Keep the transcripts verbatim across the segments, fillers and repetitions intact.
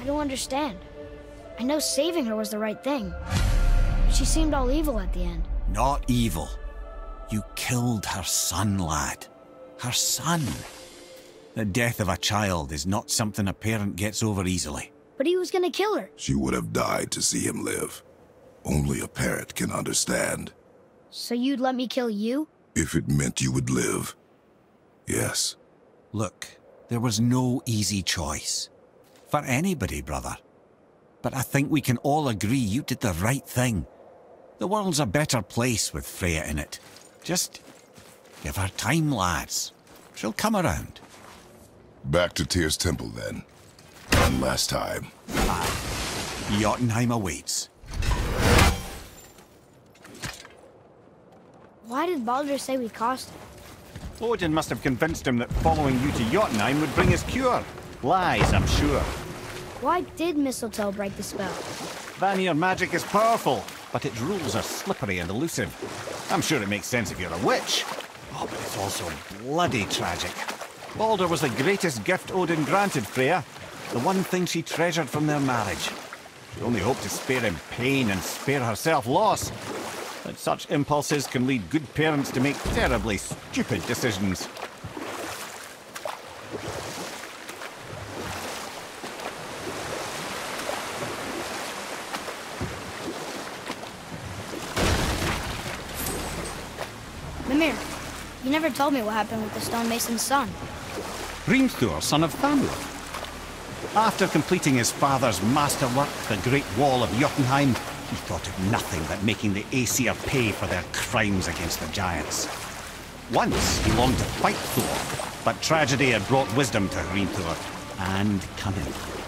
I don't understand. I know saving her was the right thing, but she seemed all evil at the end. Not evil. You killed her son, lad. Her son. The death of a child is not something a parent gets over easily. But he was gonna kill her. She would have died to see him live. Only a parent can understand. So you'd let me kill you? If it meant you would live. Yes. Look, there was no easy choice. For anybody, brother. But I think we can all agree you did the right thing. The world's a better place with Freya in it. Just give her time, lads. She'll come around. Back to Tyr's temple, then. One last time. Aye. Jotunheim awaits. Why did Baldur say we cost him? Odin must have convinced him that following you to Jotunheim would bring his cure. Lies, I'm sure. Why did Mistletoe break the spell? Vanir magic is powerful, but its rules are slippery and elusive. I'm sure it makes sense if you're a witch. Oh, but it's also bloody tragic. Baldur was the greatest gift Odin granted Freya. The one thing she treasured from their marriage. She only hoped to spare him pain and spare herself loss. But such impulses can lead good parents to make terribly stupid decisions. Mimir, you never told me what happened with the stonemason's son. Hrimthur, son of Thamur. After completing his father's masterwork, the Great Wall of Jotunheim, he thought of nothing but making the Aesir pay for their crimes against the giants. Once he longed to fight Thor, but tragedy had brought wisdom to Hrimthur, and cunning.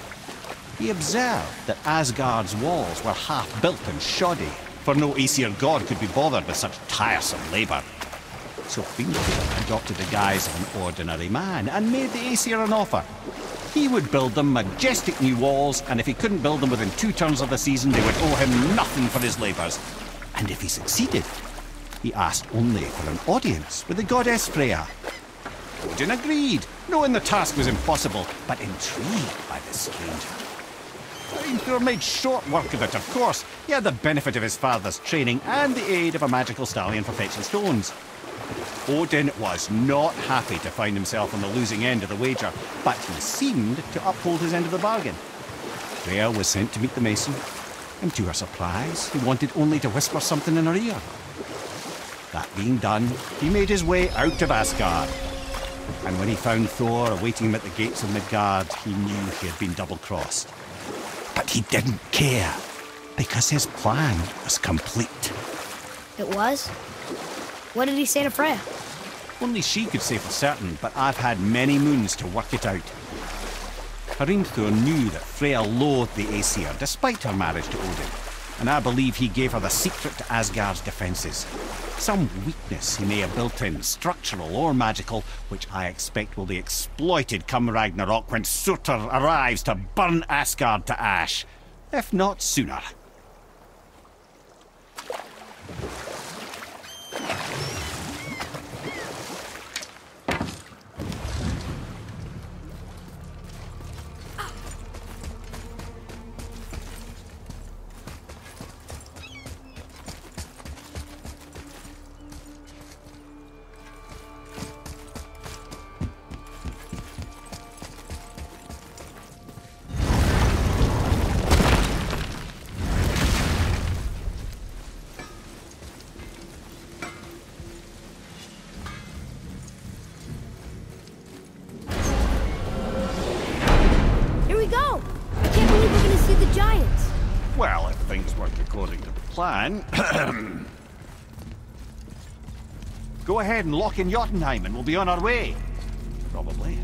He observed that Asgard's walls were half-built and shoddy, for no Aesir god could be bothered with such tiresome labour. So Hrimthur adopted the guise of an ordinary man, and made the Aesir an offer. He would build them majestic new walls, and if he couldn't build them within two turns of the season, they would owe him nothing for his labours. And if he succeeded, he asked only for an audience with the goddess Freya. Odin agreed, knowing the task was impossible, but intrigued by the stranger. Hrimthur made short work of it, of course. He had the benefit of his father's training and the aid of a magical stallion for fetching stones. Odin was not happy to find himself on the losing end of the wager, but he seemed to uphold his end of the bargain. Freya was sent to meet the mason, and to her surprise, he wanted only to whisper something in her ear. That being done, he made his way out of Asgard. And when he found Thor awaiting him at the gates of Midgard, he knew he had been double-crossed. But he didn't care, because his plan was complete. It was? What did he say to Freya? Only she could say for certain, but I've had many moons to work it out. Hrimthur knew that Freya loathed the Aesir, despite her marriage to Odin, and I believe he gave her the secret to Asgard's defences. Some weakness he may have built in, structural or magical, which I expect will be exploited come Ragnarok when Surtur arrives to burn Asgard to ash, if not sooner. Well, if things work according to plan... Go ahead and lock in Jotunheim and we'll be on our way. Probably.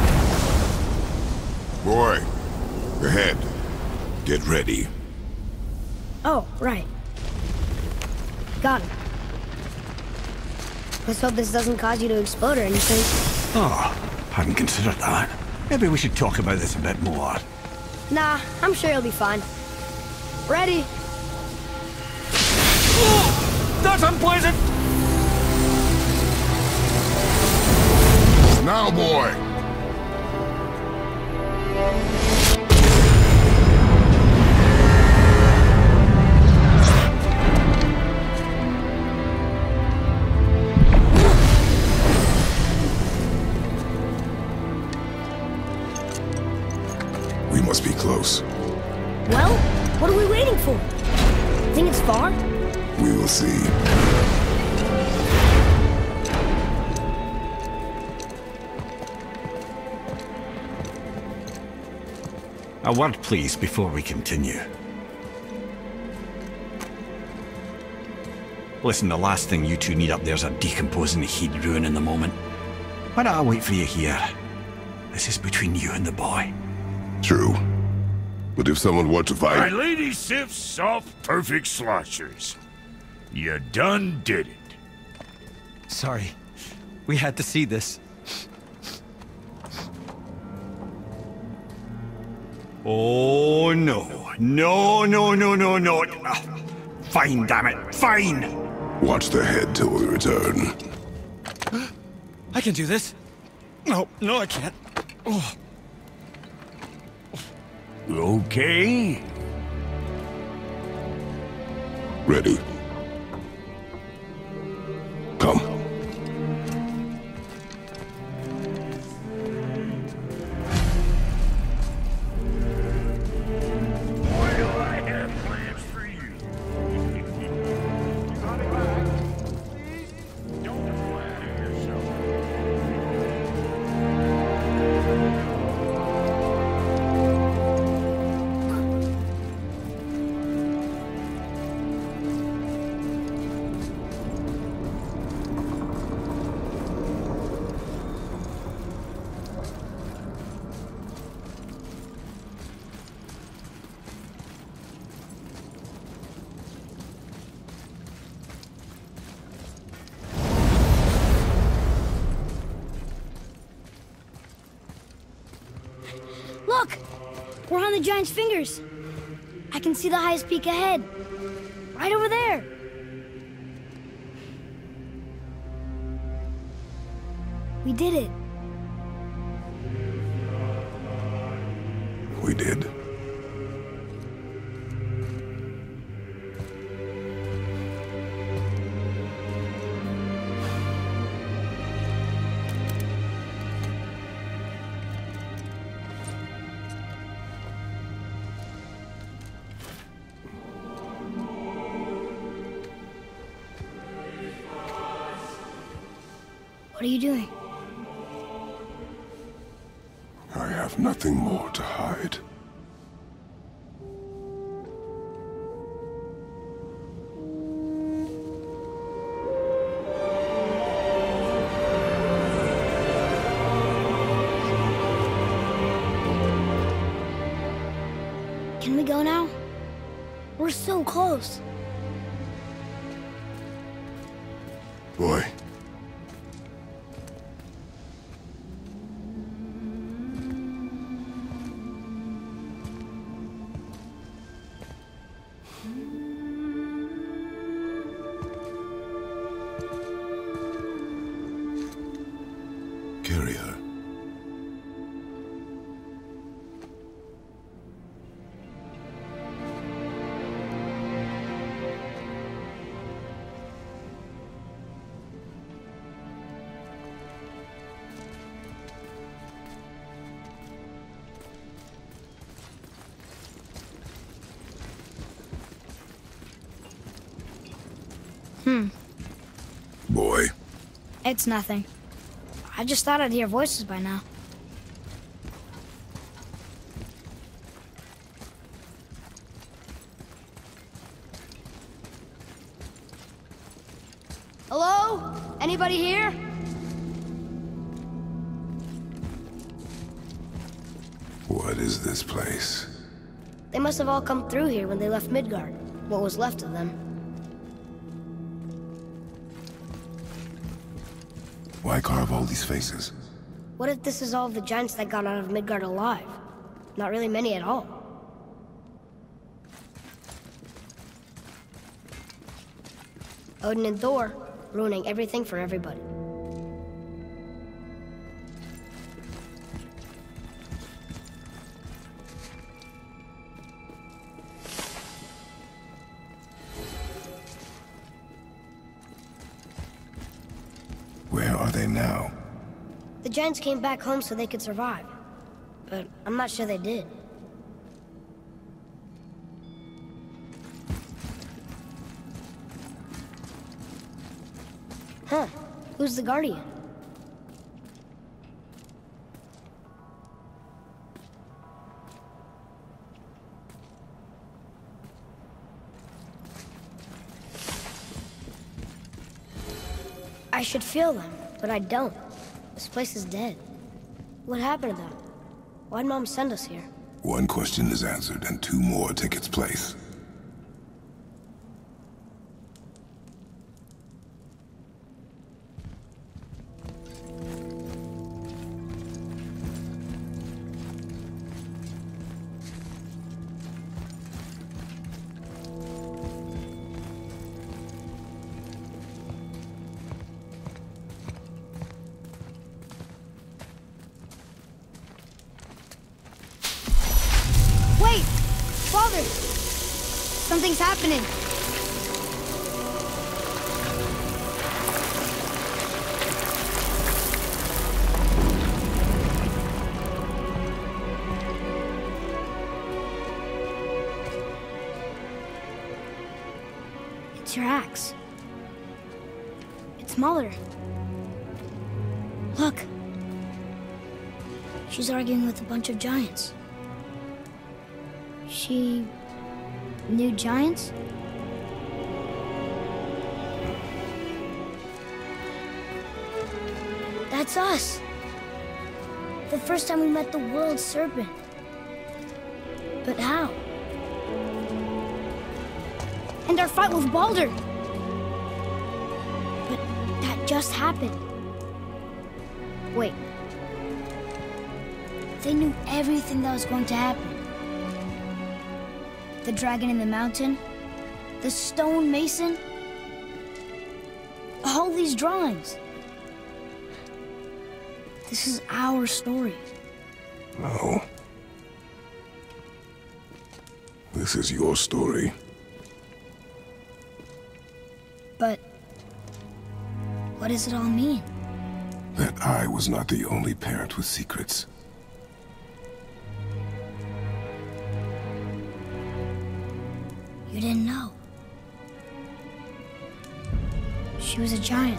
Boy, ahead. Get ready. Oh, right. Got him. Let's hope this doesn't cause you to explode or anything. Oh, hadn't considered that. Maybe we should talk about this a bit more. Nah, I'm sure you'll be fine. Ready? Oh, that's unpleasant! Now, boy! We must be close. Well, what are we waiting for? Think it's far? We will see. A word, please, before we continue. Listen, the last thing you two need up there's a decomposing heat ruin in the moment. Why don't I wait for you here? This is between you and the boy. True. But if someone were to My fight... lady sips soft, perfect sloshers. You done did it. Sorry. We had to see this. Oh, no. No, no, no, no, no. Ah, fine, damn it. Fine! Watch the head till we return. I can do this. No, no, I can't. Oh. Okay. Ready. Come. Boy, do I have plans for you. Coming back. Please, don't flatter yourself. Look! We're on the giant's fingers. I can see the highest peak ahead. Right over there. We did it. We did. What are you doing? I have nothing more to hide. Can we go now? We're so close. Boy. Carry her. Hmm. Boy. It's nothing. I just thought I'd hear voices by now. Hello? Anybody here? What is this place? They must have all come through here when they left Midgard. What was left of them. Why carve all these faces? What if this is all of the giants that got out of Midgard alive? Not really many at all. Odin and Thor, ruining everything for everybody. Where are they now? The giants came back home so they could survive. But I'm not sure they did. Huh. Who's the Guardian? I should feel them, but I don't. This place is dead. What happened to them? Why'd Mom send us here? One question is answered and two more take its place. Wait! Father! Something's happening. It's your axe. It's Mother. Look. She's arguing with a bunch of giants. She knew giants? That's us. The first time we met the world serpent. But how? And our fight with Baldur. But that just happened. Wait. They knew everything that was going to happen. The dragon in the mountain, the stone mason, all these drawings. This is our story. No. This is your story. But what does it all mean? That I was not the only parent with secrets. You didn't know. She was a giant.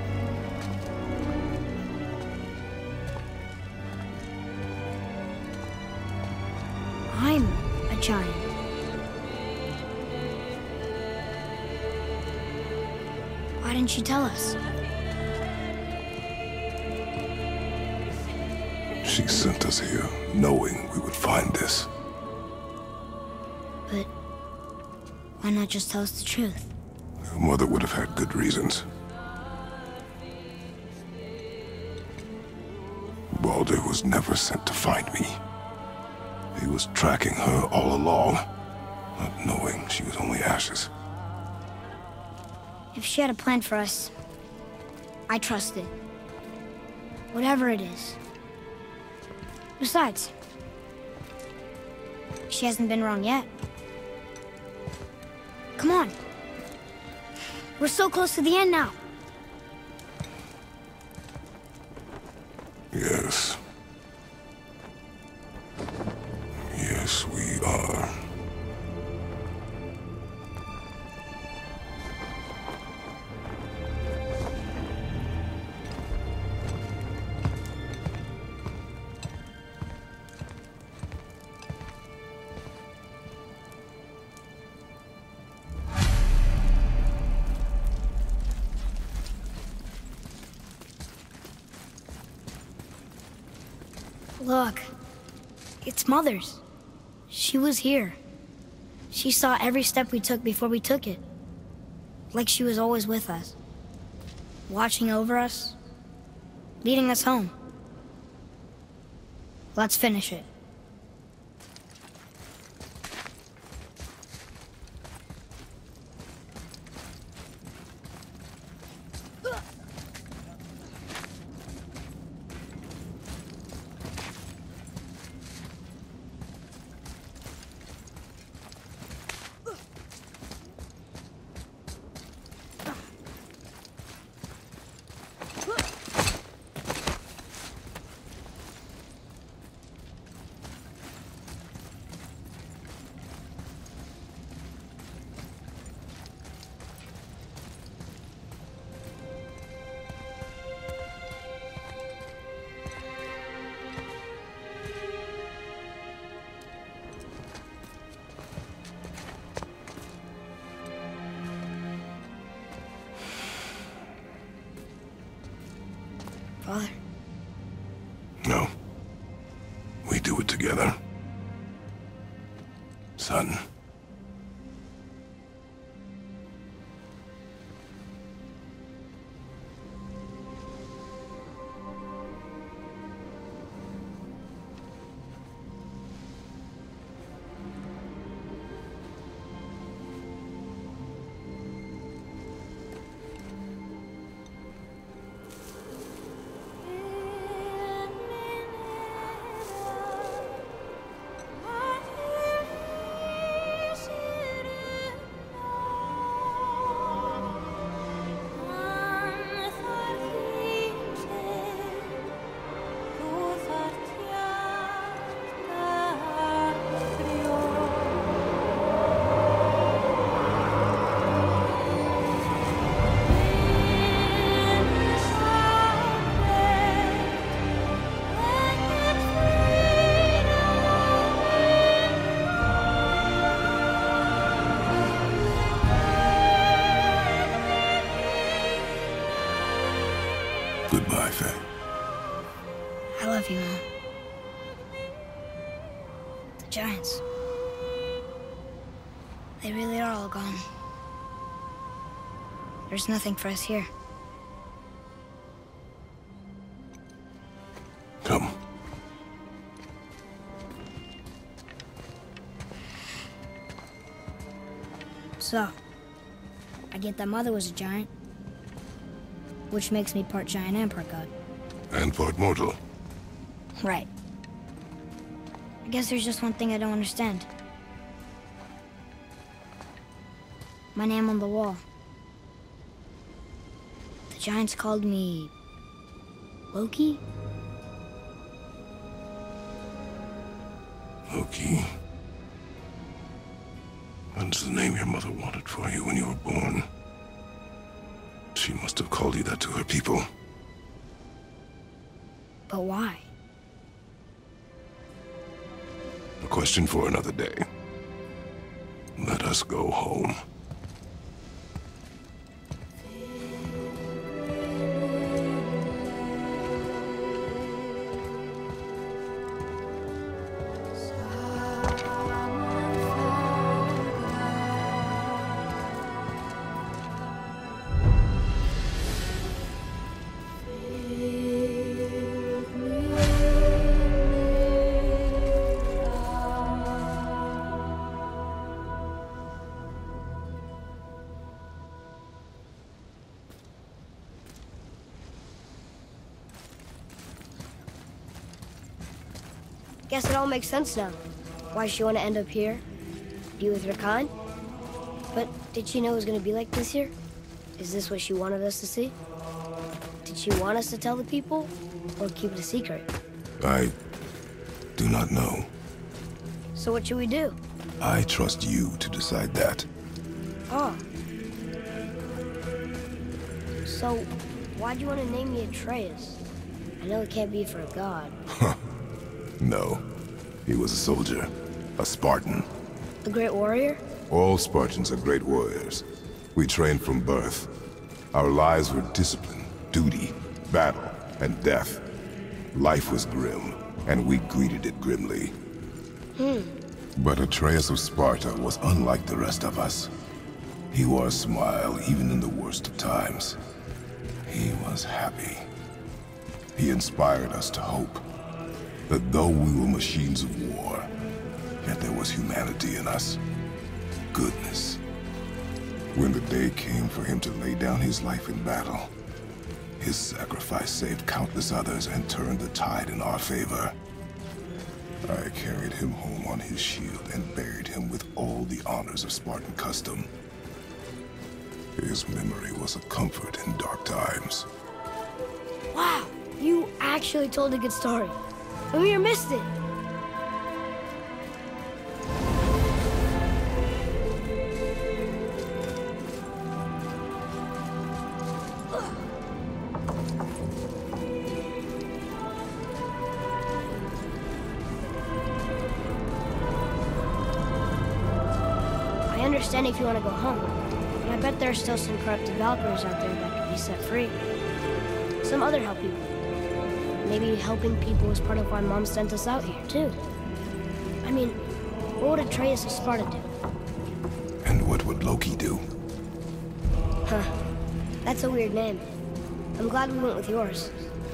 I'm a giant. Why didn't she tell us? She sent us here, knowing we would find this. But why not just tell us the truth? Your mother would have had good reasons. Baldur was never sent to find me. He was tracking her all along, not knowing she was only ashes. If she had a plan for us, I trust it. Whatever it is. Besides, she hasn't been wrong yet. Come on. We're so close to the end now. Yes. Yes, we are. Look, it's Mother's. She was here. She saw every step we took before we took it. Like she was always with us. Watching over us. Leading us home. Let's finish it. Father? No. We do it together. Son. Goodbye, Faye. I love you, Mom. The Giants. They really are all gone. There's nothing for us here. Come. So, I get that Mother was a giant, which makes me part giant and part god. And part mortal. Right. I guess there's just one thing I don't understand. My name on the wall. The Giants called me... Loki? Loki. That's the name your mother wanted for you when you were born. She must have called you that to her people. But why? A question for another day. Let us go home. Guess it all makes sense now. Why she want to end up here, be with her kind. But did she know it was going to be like this here? Is this what she wanted us to see? Did she want us to tell the people, or keep it a secret? I do not know. So what should we do? I trust you to decide that. Oh. So, why'd you want to name me Atreus? I know it can't be for a god. No. He was a soldier. A Spartan. A great warrior? All Spartans are great warriors. We trained from birth. Our lives were discipline, duty, battle, and death. Life was grim, and we greeted it grimly. Hmm. But Atreus of Sparta was unlike the rest of us. He wore a smile even in the worst of times. He was happy. He inspired us to hope that though we were machines of war, yet there was humanity in us. Goodness. When the day came for him to lay down his life in battle, his sacrifice saved countless others and turned the tide in our favor. I carried him home on his shield and buried him with all the honors of Spartan custom. His memory was a comfort in dark times. Wow, you actually told a good story. Mimir missed it. I understand if you want to go home, but I bet there are still some corrupted Valkyries out there that could be set free. Some other help people. Maybe helping people was part of why Mom sent us out here, too. I mean, what would Atreus of Sparta do? And what would Loki do? Huh. That's a weird name. I'm glad we went with yours.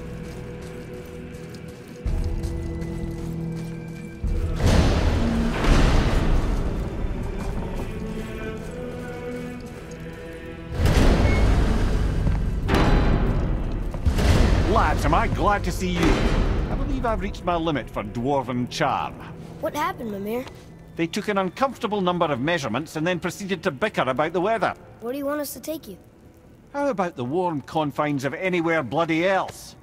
Lads, am I glad to see you. I believe I've reached my limit for dwarven charm. What happened, Mimir? They took an uncomfortable number of measurements and then proceeded to bicker about the weather. Where do you want us to take you? How about the warm confines of anywhere bloody else?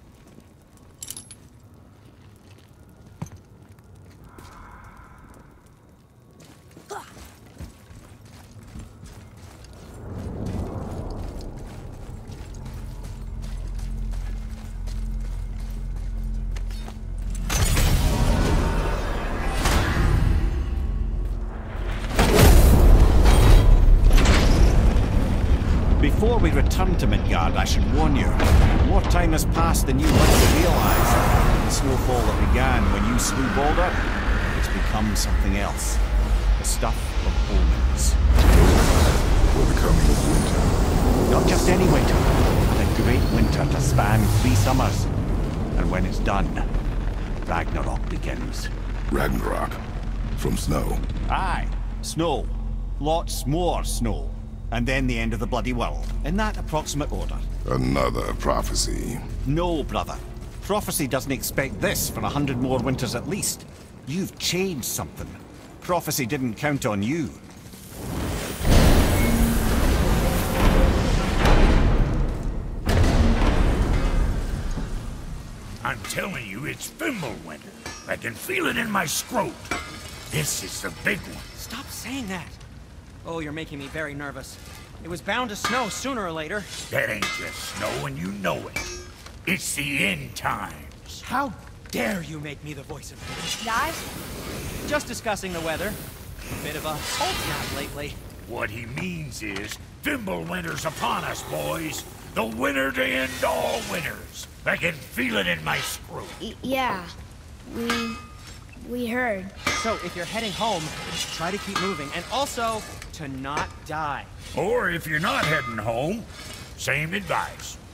Before we return to Midgard, I should warn you. More time has passed than you likely realize. The snowfall that began when you slew Baldur, it's become something else. The stuff of omens. For the coming of winter. Not just any winter. The great winter to span three summers. And when it's done, Ragnarok begins. Ragnarok. From snow. Aye. Snow. Lots more snow. And then the end of the bloody world. In that approximate order. Another prophecy. No, brother. Prophecy doesn't expect this for a hundred more winters at least. You've changed something. Prophecy didn't count on you. I'm telling you, it's Fimbulwinter. I can feel it in my scrot. This is the big one. Stop saying that. Oh, you're making me very nervous. It was bound to snow sooner or later. That ain't just snow, and you know it. It's the end times. How dare you make me the voice of reason? Guys, just discussing the weather. Bit of a cold snap lately. What he means is, Fimbulwinter's upon us, boys. The winter to end all winters. I can feel it in my screw. Y yeah, we... we heard. So, if you're heading home, try to keep moving, and also, to not die. Or if you're not heading home, same advice.